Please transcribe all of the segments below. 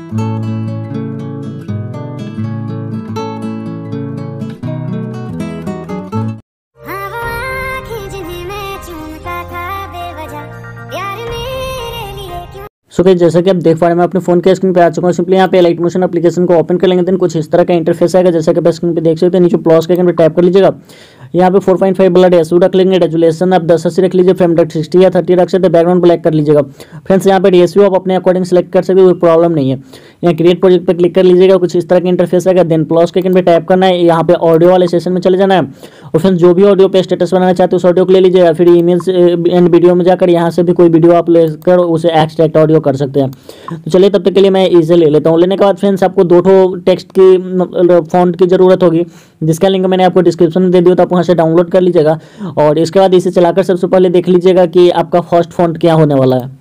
So guys जैसा कि आप देख पा रहे हैं मैं अपने फोन के स्क्रीन पे आ चुका हूँ। सिंपली यहाँ पे लाइट मोशन एप्लीकेशन को ओपन कर लेंगे, देन कुछ इस तरह का इंटरफेस आएगा जैसा कि आप स्क्रीन पे देख सकते हैं। नीचे प्लस के आइकन पे टैप कर लीजिएगा, यहाँ पे 4.5 ब्लड एसयू रख लेंगे, रेजुलेशन आप 1080 रख लीजिए, फ्रेम रेट 60 या 30 रख सकते हैं, बैकग्राउंड ब्लैक कर लीजिएगा। फ्रेंड्स यहाँ पे डीएसयू आप अपने अकॉर्डिंग सेलेक्ट कर सकते हो, कोई प्रॉब्लम नहीं है। यहाँ क्रिएट प्रोजेक्ट पे क्लिक कर लीजिएगा, कुछ इस तरह का इंटरफेस आएगा। देन प्लस के आइकन पे टैप करना है, यहाँ पे ऑडियो वाले सेशन में चले जाना है और फ्रेंड्स जो भी ऑडियो पे स्टेटस बनाना चाहते हो उस ऑडियो को ले लीजिएगा। फिर इमेज एंड वीडियो में जाकर यहाँ से भी कोई वीडियो आप लेकर उसे एक्सट्रैक्ट ऑडियो कर सकते हैं। तो चलिए तब तक के लिए मैं इसे ले लेता हूँ। लेने के बाद फ्रेंड्स आपको दो टेक्स्ट की फॉन्ट की जरूरत होगी, जिसका लिंक मैंने आपको डिस्क्रिप्शन में दे दिया, तो आप वहाँ से डाउनलोड कर लीजिएगा। और इसके बाद इसे चलाकर सबसे पहले देख लीजिएगा कि आपका फर्स्ट फॉन्ट क्या होने वाला है।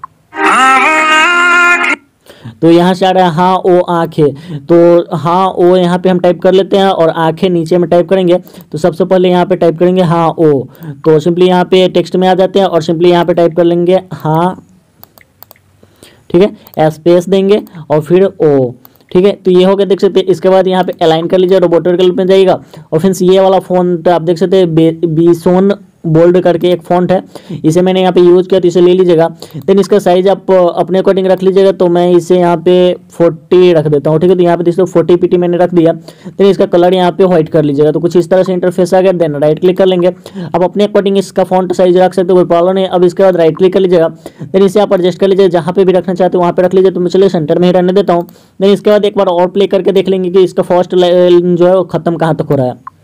तो यहाँ से आ रहा है हाँ ओ आंखें, तो हाँ ओ यहाँ पे हम टाइप कर लेते हैं और आंखें नीचे में टाइप करेंगे। तो सबसे पहले यहाँ पे टाइप करेंगे हाँ ओ, तो सिंपली यहाँ पे टेक्स्ट में आ जाते हैं और सिंपली यहाँ पे टाइप कर लेंगे हाँ, ठीक है, स्पेस देंगे और फिर ओ, ठीक है। तो ये हो गया, देख सकते हैं। इसके बाद यहाँ पे अलाइन कर लीजिए, रोबोट विकल्प में जाइएगा और फिर ये वाला फॉन्ट आप देख सकते हैं, बीसोन बोल्ड करके एक फॉन्ट है, इसे मैंने यहाँ पे यूज किया, तो इसे ले लीजिएगा। देन इसका साइज आप अपने अकॉर्डिंग रख लीजिएगा, तो मैं इसे यहाँ पे 40 रख देता हूँ, ठीक है। तो यहाँ पे देखो 40 पीटी मैंने रख दिया। देन इसका कलर यहाँ पे व्हाइट कर लीजिएगा। तो कुछ इस तरह से इंटरफेस आ गया। देन राइट क्लिक कर लेंगे, अब अपने अकॉर्डिंग इसका फॉन्ट साइज रख सकते हो, कोई प्रॉब्लम नहीं। अब इसके बाद राइट क्लिक कर लीजिएगा, देन इसे आप एडजस्ट कर लीजिए, जहाँ पे भी रखना चाहते हो वहाँ पे रख लीजिए। तो मैं चलिए सेंटर में ही रहने देता हूँ। देन इसके बाद एक बार और प्ले करके देख लेंगे कि इसका फर्स्ट लाइन जो है वो खत्म कहाँ तक हो रहा है।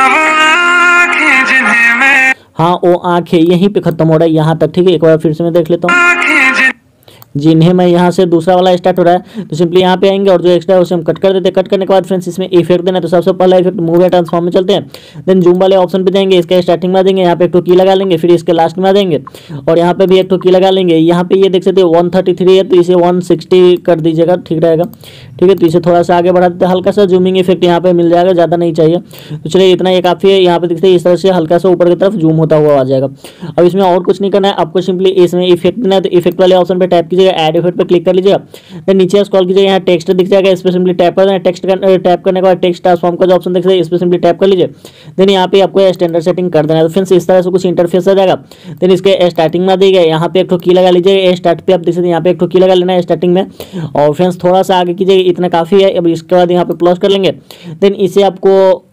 हाँ ओ आंखें यहीं पे खत्म हो रहा है, यहाँ तक, ठीक है। एक बार फिर से मैं देख लेता हूँ, जिन्हें मैं यहाँ से दूसरा वाला स्टार्ट हो रहा है। तो सिंपली यहाँ पे आएंगे और जो एक्स्ट्रा है उसे हम कट कर देते हैं। कट करने के बाद फ्रेंड्स इसमें इफेक्ट देना है, तो सबसे पहला इफेक्ट मूव या ट्रांसफॉर्म में चलते हैं। देन जूम वाले ऑप्शन पे जाएंगे, इसके स्टार्टिंग में आ जाएंगे, यहाँ पे एक तो की लगा लेंगे, फिर इसके लास्ट में आ जाएंगे और यहाँ पे भी एक तो की लगा लेंगे। यहाँ पे ये देख सकते हैं 133 है, तो इसे 160 कर दीजिएगा, ठीक रहेगा, ठीक है। तो इसे थोड़ा सा आगे बढ़ा देते हैं, हल्का सा जूमिंग इफेक्ट यहाँ पे मिल जाएगा, ज़्यादा नहीं चाहिए। तो चलिए इतना ये काफ़ी है। यहाँ पे देखते हैं इस तरह से हल्का सा ऊपर की तरफ जूम होता हुआ आ जाएगा। अब इसमें और कुछ नहीं करना है, आपको सिंपली इसमें इफेक्ट देना है। तो इफेक्ट वाले ऑप्शन पे टैप कीजिएगा, ऐड इफेक्ट पे क्लिक कर लीजिएगा। देन नीचे स्क्रॉल कीजिएगा, यहाँ टेक्स्ट दिख जाएगा, इस पर सिंपली टैप कर देना। टेक्स्ट टैप करने के बाद टेक्स्ट ट्रांसफॉर्म का जो ऑप्शन दिख रहा है इस पर सिंपली टैप कर लीजिए। देन यहाँ पे आपको स्टैंडर्ड सेटिंग कर देना है। तो फ्रेंड्स इस तरह से कुछ इंटरफेस आ जाएगा। देन इसके स्टार्टिंग में देगा, यहाँ पे एक तो की लगा लीजिए, स्टार्ट पे आप देख सकते हैं यहाँ पे एक तो की लगा लेना है स्टार्टिंग में। और फ्रेंड्स थोड़ा सा आगे कीजिए, इतना काफ़ी है। अब इसके बाद यहाँ पे प्लस कर लेंगे, देन इसे आपको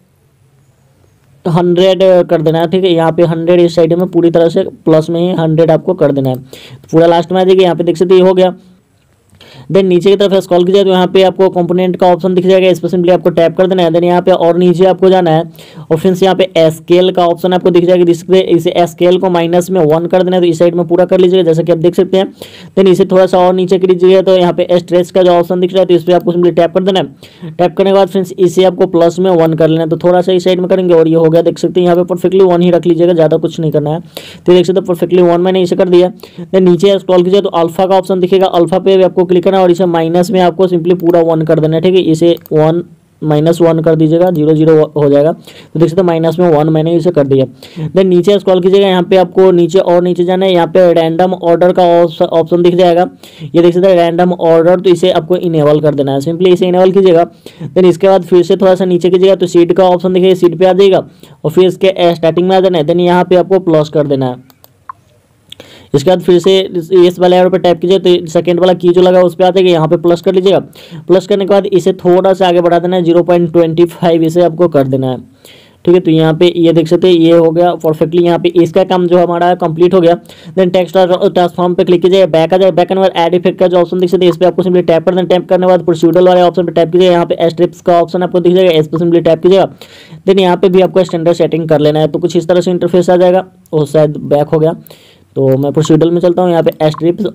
100 कर देना है, ठीक है। यहाँ पे 100 इस साइड में पूरी तरह से प्लस में ही 100 आपको कर देना है। पूरा लास्ट में आ जाएगी, यहाँ पे देख सकते हैं ये हो गया। देन नीचे की तरफ स्क्रॉल कीजिए तो यहाँ पे आपको कंपोनेंट का ऑप्शन दिख जाएगा, इस पर सिंपली आपको टैप कर देना है। देन यहाँ पे और नीचे आपको जाना है और फ्रेंड्स यहाँ पे स्केल का ऑप्शन आपको दिख जाएगा, जिसपे इसे स्केल को -1 कर देना है। तो इस साइड में पूरा कर लीजिएगा जैसा कि आप देख सकते हैं। देन इसे थोड़ा सा और नीचे कीजिएगा, तो यहाँ पे स्ट्रेच का जो ऑप्शन दिख रहा है तो इस पर आपको सिंपली टैप कर देना है। टैप करने के बाद फ्रेंड्स इसे आपको +1 कर लेना है। तो थोड़ा सा इस साइड में करेंगे और ये हो गया, देख सकते हैं यहाँ पे परफेक्टली 1 ही रख लीजिएगा, ज़्यादा कुछ नहीं करना है। तो देख सकते हैं परफेक्टली 1 मैंने इसे कर दिया। देन नीचे स्क्रॉल कीजिए तो अल्फा का ऑप्शन दिखेगा, अल्फा पे आपको क्लिक करना है और इसे माइनस में आपको सिंपली पूरा 1 कर देना है, ठीक है। इसे 1 -1 कर दीजिएगा, 0 0 हो जाएगा। तो देख सकते हैं -1 मैंने इसे कर दिया। देन नीचे स्क्रॉल कीजिएगा, यहाँ पे आपको नीचे और नीचे जाना है, यहाँ पे रैंडम ऑर्डर का ऑप्शन दिख जाएगा, ये देख सकते हैं रैंडम ऑर्डर। तो इसे आपको इनेबल कर देना है, सिंपली इसे इनेबल कीजिएगा। देन इसके बाद फिर से थोड़ा सा नीचे कीजिएगा तो सीट का ऑप्शन दिखेगा, सीट पे आ जाएगा और फिर इसके स्टार्टिंग में आ जाना है। देन यहाँ पे आपको प्लस कर देना है। इसके बाद फिर से इस वाले एरो पे टैप कीजिए तो सेकंड वाला की जो लगा उस पर आ जाएगा, यहाँ पे प्लस कर लीजिएगा। प्लस करने के बाद इसे थोड़ा सा आगे बढ़ा देना है, 0.25 इसे आपको कर देना है, ठीक है। तो यहाँ पे ये देख सकते हैं ये हो गया परफेक्टली, यहाँ पे इसका काम जो हमारा कंप्लीट हो गया। देन टेक्स्ट ट्रांसफॉर्म पे क्लिक कीजिए, बैक आ जाए, बैक आने के बाद ऐड इफेक्ट का जो ऑप्शन दिख सकते हैं इस पर आपको सिंपली टैप कर देना। टैप करने के बाद प्रोसीड्यूरल वाले ऑप्शन पे टैप कीजिए, यहाँ पे स्ट्रिप्स का ऑप्शन आपको दिख जाएगा, इस पर सिंपली टैप कीजिएगा। देन यहाँ पे भी आपको स्टैंडर्ड सेटिंग कर लेना है। तो कुछ इस तरह से इंटरफेस आ जाएगा, और शायद बैक हो गया। तो मैं प्रोसीड्यूरल में चलता हूँ, यहाँ पे स्ट्रिप्स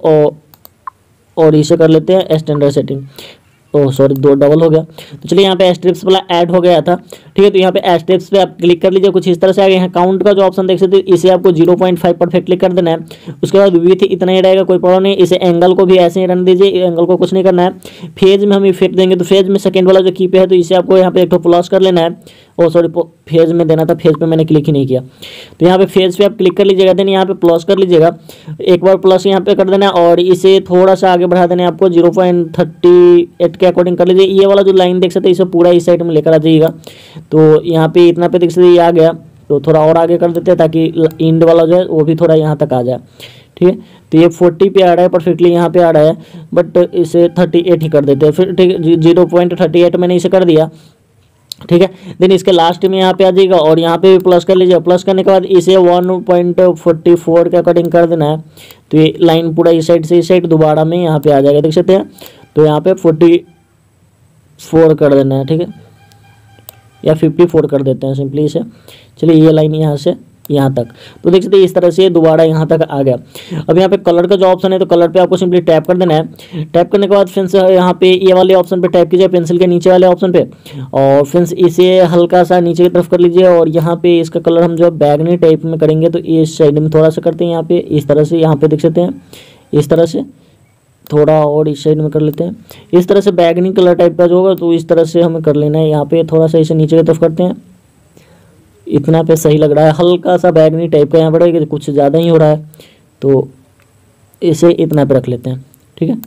और इसे कर लेते हैं standard setting. Oh sorry, 2 double हो गया। तो चलिए यहाँ पे स्ट्रिप्स वाला ऐड हो गया था, ठीक है। तो यहाँ पे स्ट्रिप्स पे आप क्लिक कर लीजिए, कुछ इस तरह से आगे यहाँ काउंट का जो ऑप्शन देख सकते हैं इसे आपको 0.5 परफेक्टली कर देना है। उसके बाद विड्थ इतना ही रहेगा, कोई प्रॉब्लम नहीं। इसे एंगल को भी ऐसे ही रहने दीजिए, एंगल को कुछ नहीं करना है। फेज में हम इफेक्ट देंगे, तो फेज में सेकंड वाला जो की पे है तो इसे आपको यहाँ पे एक तो प्लस कर लेना है सॉरी फेज में देना था, फेज पे मैंने क्लिक ही नहीं किया। तो यहाँ पे फेज पे आप क्लिक कर लीजिएगा, देन यहाँ पे प्लस कर लीजिएगा, एक बार प्लस यहाँ पे कर देना है और इसे थोड़ा सा आगे बढ़ा देना है आपको 0.38 के अकॉर्डिंग कर लीजिए। ये वाला जो लाइन देख सकते हैं इसे पूरा इस साइड में लेकर आ जाइएगा। तो यहाँ पे इतना पे देख सकते ये आ गया, तो थोड़ा और आगे कर देते हैं ताकि इंड वाला जो है वो भी थोड़ा यहाँ तक आ जाए। ठीक है, तो ये 40 पे आ रहा है परफेक्टली, यहाँ पे आ रहा है, बट इसे 38 ही कर देते हैं फिर। ठीक है, 0.38 मैंने इसे कर दिया। ठीक है, देन इसके लास्ट में यहाँ पे आ जाएगा और यहाँ पे भी प्लस कर लीजिए। प्लस करने के बाद इसे 1.44 के अकॉर्डिंग कर देना है। तो ये लाइन पूरा इस साइड से इस साइड दोबारा में यहाँ पे आ जाएगा, देख सकते हैं। तो यहाँ पे 44 कर देना है। ठीक है, या 54 कर देते हैं सिंपली इसे। चलिए ये लाइन यहाँ से यहाँ तक, तो देख सकते हैं इस तरह से दोबारा यहाँ तक आ गया। अब यहाँ पे कलर का जो ऑप्शन है, तो कलर पे आपको सिंपली टैप कर देना है। टैप करने के बाद फिर से यहाँ पे ये वाले ऑप्शन पे टैप कीजिए, पेंसिल के नीचे वाले ऑप्शन पे, और फिर इसे हल्का सा नीचे की तरफ कर लीजिए। और यहाँ पे इसका कलर हम जो है बैगनी टाइप में करेंगे, तो इस साइड में थोड़ा सा करते हैं, यहाँ पे इस तरह से, यहाँ पे देख सकते हैं इस तरह से, थोड़ा और इस साइड में कर लेते हैं। इस तरह से बैगनी कलर टाइप का जो होगा तो इस तरह से हमें कर लेना है। यहाँ पे थोड़ा सा इसे नीचे की तरफ करते हैं, इतना पे सही लग रहा है। हल्का सा बैगनी टाइप का यहाँ पर कुछ ज़्यादा ही हो रहा है, तो इसे इतना पे रख लेते हैं। ठीक है,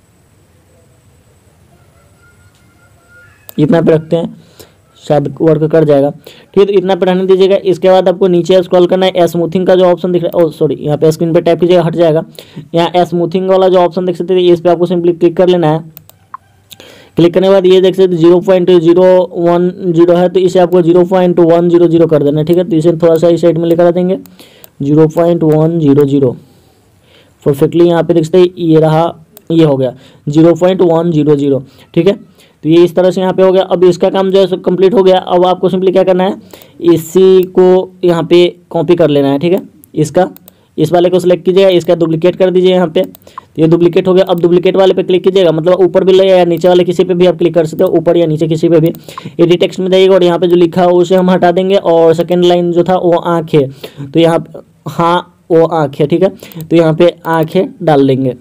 इतना पे रखते हैं, शायद वर्क कर जाएगा। ठीक है, तो इतना पे रहने दीजिएगा। इसके बाद आपको नीचे स्क्रॉल करना है, स्मूथिंग का जो ऑप्शन दिख रहा है, सॉरी यहाँ पे स्क्रीन पे टैप कीजिएगा, हट जाएगा। यहाँ स्मूथिंग वाला जो ऑप्शन देख सकते हैं, इस पे आपको सिंपली क्लिक कर लेना है। क्लिक करने के बाद ये देख सकते 0.010 है, तो इसे आपको 0.100 कर देना है। ठीक है, तो इसे थोड़ा सा इस साइड में लेकर आ देंगे, 0.100 परफेक्टली। यहाँ पे देख सकते ये रहा, ये हो गया 0.100। ठीक है, तो ये इस तरह से यहाँ पे हो गया। अब इसका काम जो है कंप्लीट हो गया। अब आपको सिंपली क्या करना है, इसी को यहाँ पे कॉपी कर लेना है। ठीक है, इसका इस वाले को सिलेक्ट कीजिएगा, इसका डुप्लीकेट कर दीजिए यहाँ पे, तो ये डुप्लीकेट हो गया। अब डुप्लीकेट वाले पे क्लिक कीजिएगा, मतलब ऊपर भी ले या नीचे वाले किसी पे भी आप क्लिक कर सकते हो, ऊपर या नीचे किसी पे भी। एडिट टेक्स्ट में जाइएगा और यहाँ पे जो लिखा हो उसे हम हटा देंगे, और सेकेंड लाइन जो था वो आँख है, तो यहाँ हाँ वो आँख है। ठीक है, तो यहाँ पे आँखें डाल देंगे,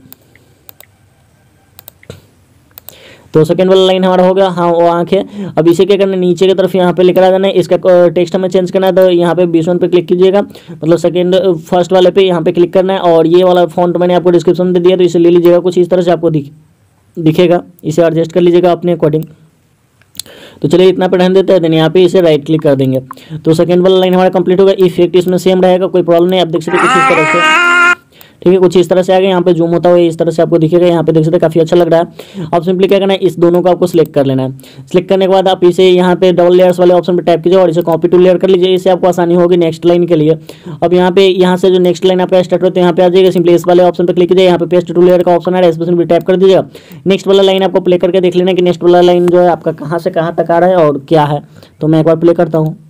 तो सेकंड वाला लाइन हमारा हो गया, हाँ वो आँख है। अब इसे क्या करना है, नीचे की तरफ यहाँ पे लेकर आ जाना है। इसका टेक्स्ट हमें चेंज करना है, तो यहाँ पे 20 पे क्लिक कीजिएगा, मतलब सेकंड फर्स्ट वाले पे यहाँ पे क्लिक करना है। और ये वाला फॉन्ट मैंने आपको डिस्क्रिप्शन में दे दिया, तो इसे ले लीजिएगा, कुछ इस तरह से आपको दिखेगा, इसे एडजस्ट कर लीजिएगा अपने अकॉर्डिंग। तो चलिए इतना पे रहने देते हैं, देन यहाँ पे इसे राइट क्लिक कर देंगे, तो सेकंड वाला लाइन हमारा कंप्लीट होगा। इफेक्ट इसमें सेम रहेगा, कोई प्रॉब्लम नहीं। आप देख सकते कुछ इस तरह से, ठीक है, कुछ इस तरह से आ गया। यहाँ पे जूम होता हुआ इस तरह से आपको दिखेगा, यहाँ पे देख सकते हैं काफी अच्छा लग रहा है। अब सिंपली क्या करना है, इस दोनों को आपको सिलेक्ट कर लेना है। सिलेक्ट करने के बाद आप इसे यहाँ पे डबल लेयर्स वाले ऑप्शन पे टैप कीजिए और इसे कॉपी टू लेयर कर लीजिए, इससे आपको आसानी होगी नेक्स्ट लाइन के लिए। अब यहाँ से जो नेक्स्ट लाइन आपका स्टार्ट होता है यहाँ पे आ जाएगा, सिंपली इस वाले ऑप्शन पे क्लिक कीजिए, यहाँ पे पेस्ट टू लेयर का ऑप्शन है, इस पर सिंपली टैप कर दीजिएगा। नेक्स्ट वाला लाइन आपको प्ले करके देख लेना कि नेक्स्ट वाला लाइन जो है आपका कहाँ से कहाँ तक आ रहा है और क्या है। तो मैं एक बार प्ले करता हूँ,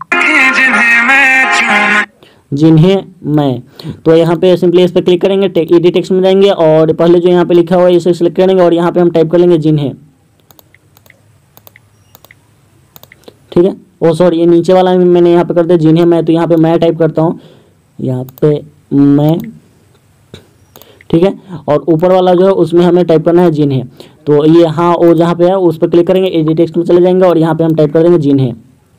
जिन्हें मैं, तो यहाँ पे सिंपली इस पर क्लिक करेंगे, एडिट टेक्स्ट में जाएंगे और पहले जो यहाँ पे लिखा हुआ है इसे सिलेक्ट करेंगे और यहाँ पे हम टाइप कर लेंगे जिन्हें। ठीक है, ओ सॉरी ये नीचे वाला मैंने यहाँ पे कर दिया जिन्हें मैं, तो यहाँ पे मैं टाइप करता हूँ, यहाँ पे मैं। ठीक है, और ऊपर वाला जो है उसमें हमें टाइप करना है जिन्हें, तो ये हाँ ओ जहाँ पे है उस पर क्लिक करेंगे, एडिट टेक्स्ट में चले जाएंगे और यहाँ पे हम टाइप कर देंगे जिन्हें।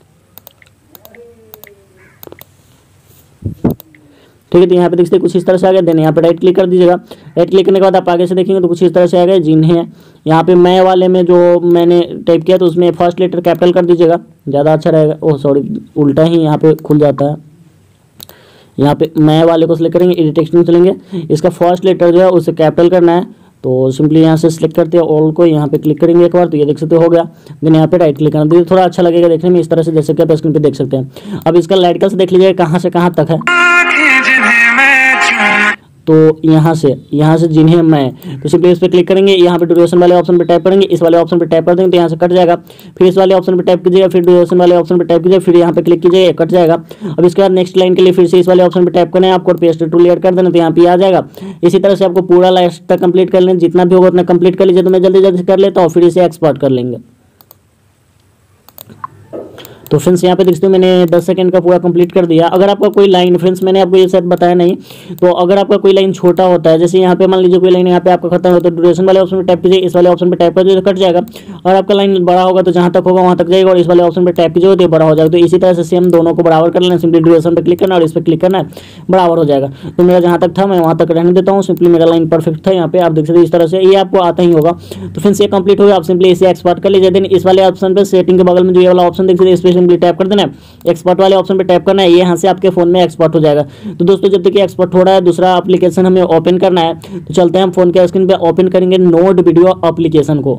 ठीक है, तो यहाँ पे देखते हैं कुछ इस तरह से आ गया। देन यहाँ पे राइट क्लिक कर दीजिएगा, राइट क्लिक करने के बाद आप आगे से देखेंगे तो कुछ इस तरह से आ गया जिन्हें। यहाँ पे मैं वाले में जो मैंने टाइप किया तो उसमें फर्स्ट लेटर कैपिटल कर दीजिएगा, ज़्यादा अच्छा रहेगा। ओह सॉरी उल्टा ही यहाँ पे खुल जाता है। यहाँ पे मैं वाले को सिलेक्ट करेंगे, एडिट टेक्स्ट में चलेंगे, इसका फर्स्ट लेटर जो है उसे कैपिटल करना है, तो सिंपली यहाँ से सिलेक्ट करते हैं ऑल को, यहाँ पे क्लिक करेंगे एक बार, तो ये देख सकते हो गया। देन यहाँ पे राइट क्लिक करना, तो थोड़ा अच्छा लगेगा देखने में, इस तरह से जैसे कि आप स्क्रीन पे देख सकते हैं। अब इसका लाइट से देख लीजिए कहाँ से कहाँ तक है, तो यहाँ से जिन्हें मैं, तो सिंपली इस पर क्लिक करेंगे, यहाँ पे ड्यूरेशन वाले ऑप्शन पे टाइप करेंगे, इस वाले ऑप्शन पे टाइप कर देंगे तो यहाँ से कट जाएगा। फिर इस वाले ऑप्शन पे टाइप कीजिएगा, फिर ड्यूरेशन वाले ऑप्शन पे टाइप कीजिए, फिर यहाँ पे क्लिक कीजिए, कट जाएगा। अब इसके बाद नेक्स्ट लाइन के लिए फिर से इस वाले ऑप्शन पे टाइप करना है आपको, पेस्ट टू लेयर कर देना, तो यहाँ पे आ जाएगा। इसी तरह से आपको पूरा लास्ट तक कंप्लीट कर लेना, जितना भी होगा उतना कंप्लीट कर लीजिए। तो मैं जल्दी जल्दी कर लेता हूँ, फिर इसे एक्सपोर्ट कर लेंगे। तो फ्रेंड्स यहाँ पे देखते हो मैंने 10 सेकंड का पूरा कंप्लीट कर दिया। अगर आपका कोई लाइन, फ्रेंड्स मैंने आपको ये शायद बताया नहीं, तो अगर आपका कोई लाइन छोटा होता है, जैसे यहाँ पे मान लीजिए कोई लाइन यहाँ पे आपका खत्म हो तो ड्यूरेशन वाले ऑप्शन पे टैप कीजिए, इस वाले ऑप्शन पे टैप कर दीजिए तो कट जाएगा। और आपका लाइन बड़ा होगा तो जहाँ तक होगा वहाँ तक जाएगा, और इस वाले ऑप्शन पे टैप कीजिए तो बड़ा हो जाएगा। तो इसी तरह से सेम दोनों को बराबर कर लेना, सिंपली ड्यूरेशन पे क्लिक करना और इस पर क्लिक करना है, बराबर हो जाएगा। तो मेरा जहाँ तक था मैं वहाँ तक रहने देता हूँ, सिंपली मेरा लाइन परफेक्ट था। यहाँ पे आप देख सकते हैं इस तरह से, ये आपको आता ही होगा। तो फ्रेंड्स ये कंप्लीट हो गया, आप सिंपली इसे एक्सपोर्ट कर लीजिए। देन इस वाले ऑप्शन पे सेटिंग के बगल में जो ये वाला ऑप्शन देख सकते हैं, इस पर सिंपली टैप कर देना है, एक्सपोर्ट वाले ऑप्शन पे टैप करना है, ये यहाँ से आपके फोन में एक्सपोर्ट हो जाएगा। तो दोस्तों जब तक ये एक्सपोर्ट हो रहा है, दूसरा एप्लीकेशन हमें ओपन करना है, तो चलते हैं हम फोन के स्क्रीन पे ओपन करेंगे नोट वीडियो एप्लीकेशन को।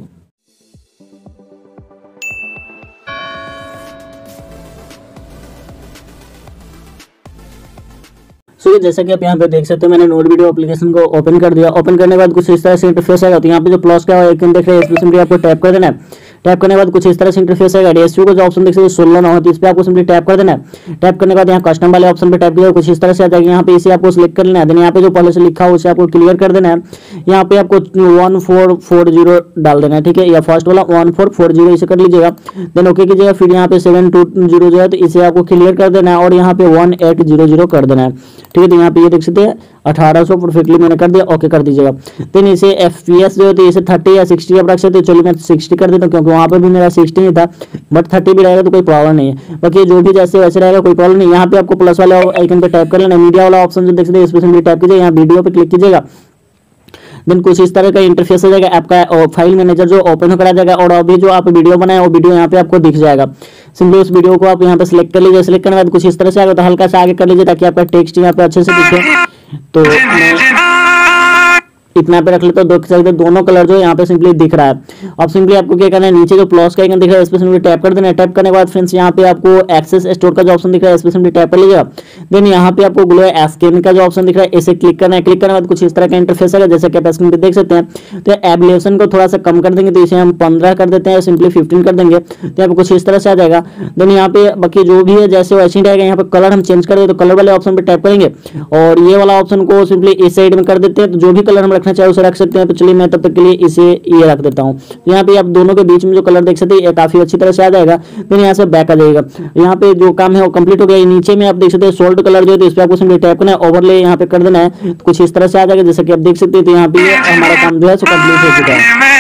सो जैसा कि आप यहाँ पे देख सकते हो मैंने नोट वीडियो एप्लीकेशन को ओपन कर दिया। ओपन करने के बाद कुछ इस तरह से इंटरफेस आएगा। तो यहाँ पे जो प्लस का आइकन देख रहे हैं, इस पे सिंपली आपको टैप कर देना है। टैप करने के बाद कुछ इस तरह से इंटरफेस आएगा। डीएसपी को जो ऑप्शन देख सकते हैं 16 ना हो, तो इस पे आपको सिंपली टैप कर देना है। टैप करने के बाद यहाँ कस्टम वाले ऑप्शन पे टैप किया, कुछ इस तरह से आ जाएगा। यहाँ पे इसे आपको सिलेक्ट कर लेना है। देन यहाँ पे जो पहले से लिखा हो उसे आपको क्लियर कर देना है। यहाँ पे आपको 1440 डाल देना है, ठीक है, या फर्स्ट वाला 1440 इसे कर लीजिएगा। देन ओके कीजिएगा। फिर यहाँ पे 720 जो है तो इसे आपको क्लियर कर देना है, और यहाँ पे 1800 कर देना है, ठीक है। तो यहाँ पे ये देख सकते हैं 1800 परफेक्टली मैंने कर दिया, ओके कर दीजिएगा। देन इसे FPS जो है तो इसे 30 या 60 आप रख सकते हो। चलिए मैं 60 कर देता हूँ, क्योंकि वहाँ पर भी मेरा 60 ही था, बट 30 भी रहेगा तो कोई प्रॉब्लम नहीं है। बाकी जो भी जैसे वैसे रहेगा कोई प्रॉब्लम नहीं। यहाँ पे आपको प्लस वाला आइकन पे टैप कर लेना, मीडिया वाला ऑप्शन जो देख सकते हैं इस पर सिंपली टैप कीजिए, यहाँ वीडियो पे क्लिक कीजिएगा। देन कुछ इस तरह का इंटरफेस हो जाएगा आपका, फाइल मैनेजर जो ओपन होकर आ जाएगा, और अभी जो आप वीडियो बनाए वो वीडियो यहाँ पे आपको दिख जाएगा। सिंपली उस वीडियो को आप यहाँ पे सिलेक्ट कर लीजिए। सिलेक्ट करने के बाद कुछ इस तरह से आएगा, तो हल्का सा आगे कर लीजिए ताकि आपका टेक्स्ट यहाँ पे अच्छे से दिखे। तो मैं इतना पे रख लेता हूँ। देख सकते दोनों कलर जो यहाँ पे सिंपली दिख रहा है। अब सिंपली आपको क्या करना है, नीचे जो प्लस का आइकन दिख रहा है इस पे सिंपली टैप कर देना है। टैप करने के बाद फ्रेंड्स यहाँ पे आपको एक्सेस स्टोर का जो ऑप्शन दिख रहा है इस पे सिंपली टैप कर लीजिएगा। देन यहाँ पे आपको ग्लो स्कैन का जो ऑप्शन दिख रहा है इसे क्लिक करना है। क्लिक करने के बाद कुछ इस तरह का इंटरफेस है, जैसे कि आप स्क्रीन पे देख सकते हैं। तो एब्लेशन को थोड़ा सा कम कर देंगे, तो इसे हम 15 कर देते हैं, सिंपली 15 कर देंगे, तो यहाँ पे कुछ इस तरह से आ जाएगा। देन यहाँ पे बाकी जो भी है जैसे वैसे ही रहेगा। यहाँ पे कलर हम चेंज कर दें, तो कलर वाले ऑप्शन पे टैप करेंगे, और ये वाला ऑप्शन को सिंपली इस साइड में कर देते हैं। तो जो भी कलर हम रखना चाहे उसे रख सकते हैं। तो चलिए मैं तब तक के लिए इसे ये रख देता हूँ। यहाँ पे आप दोनों के बीच में जो कलर देख सकते हैं ये काफी अच्छी तरह से आ जाएगा। देन यहाँ से बैक आ जाएगा। यहाँ पे जो काम है वो कंप्लीट हो गया। नीचे में आप देख सकते हैं सोल्ड कलर जो है, इस पे आपको सिंपली टैप करना है, ओवरले यहाँ पे कर देना है, तो कुछ इस तरह से आ जाएगा जैसे कि आप देख सकते हैं। तो यहाँ पे हमारा काम जो है सो कंप्लीट हो चुका है,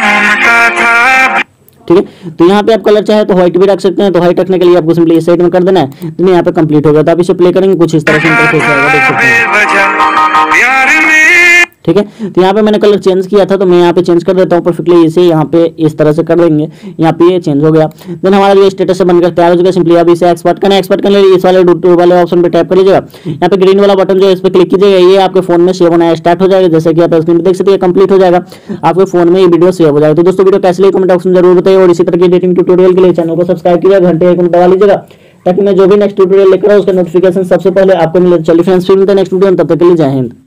ठीक है। तो यहाँ पे आप कलर चाहे तो व्हाइट भी रख सकते हैं। तो व्हाइट रखने के लिए आपको सिंपली इस साइड में कर देना है। तो यहाँ पे कंप्लीट हो गया। तो आप इसे प्ले करेंगे, कुछ इस तरह से इंटरफेस आएगा, देख सकते हैं, ठीक है। तो यहाँ पे मैंने कलर चेंज किया था, तो मैं यहाँ पे चेंज कर देता हूँ परफेक्टली। इसे यहाँ पे इस तरह से कर देंगे, यहाँ पे ये चेंज हो गया। देन हमारा जो स्टेटस से बनकर तैयार हो चुका है। सिंपली अब इसे एक्सपोर्ट करना है। एक्सपोर्ट करने के लिए इस वाले ऑप्शन पे टैप कर लीजिएगा। यहाँ पे ग्रीन वाला बटन जो है इस पर क्लिक कीजिएगा, ये आपके फोन में सेव होना स्टार्ट हो जाएगा। जैसे कि आप स्क्रीन पे देख सकते हैं कंप्लीट हो जाएगा, आपके फोन में ये वीडियो सेव हो जाएगा। तो दोस्तों वीडियो कैसे लगी कमेंट ऑप्शन जरूर बताइए, और इसी तरह की एडिटिंग ट्यूटोरियल के लिए चैनल को सब्सक्राइब कीजिएगा, घंटे आइकन दबा लीजिएगा, ताकि मैं जो भी नेक्स्ट ट्यूटोरियल लेकर आऊँ उसका नोटिफिकेशन सबसे पहले आपको मिले। चलिए फ्रेंड्स फिर मिलते हैं नेक्स्ट वीडियो में, तब तक के लिए जय हिंद।